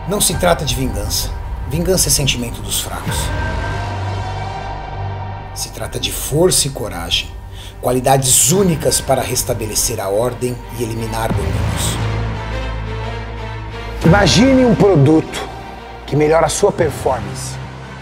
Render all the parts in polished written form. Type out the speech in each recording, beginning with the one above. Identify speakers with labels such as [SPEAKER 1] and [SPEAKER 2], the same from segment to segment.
[SPEAKER 1] Não se trata de vingança. Vingança é sentimento dos fracos. Se trata de força e coragem, qualidades únicas para restabelecer a ordem e eliminar domínios.
[SPEAKER 2] Imagine um produto que melhora a sua performance.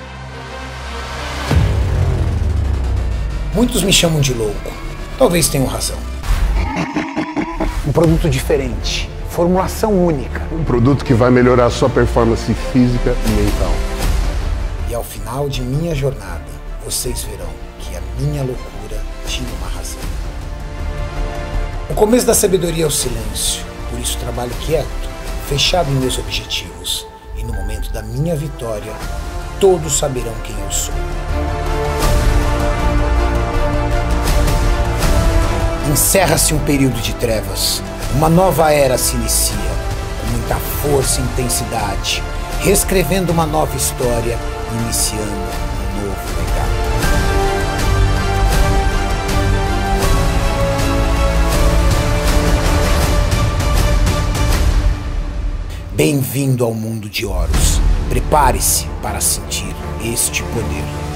[SPEAKER 1] Muitos me chamam de louco. Talvez tenham razão.
[SPEAKER 2] Um produto diferente, formulação única.
[SPEAKER 3] Um produto que vai melhorar a sua performance física e mental.
[SPEAKER 1] E ao final de minha jornada, vocês verão que a minha loucura tinha uma razão. O começo da sabedoria é o silêncio, por isso trabalho quieto, fechado em meus objetivos. E no momento da minha vitória, todos saberão quem eu sou. Encerra-se um período de trevas. Uma nova era se inicia, com muita força e intensidade, reescrevendo uma nova história, iniciando um novo legado. Bem-vindo ao mundo de Horus. Prepare-se para sentir este poder.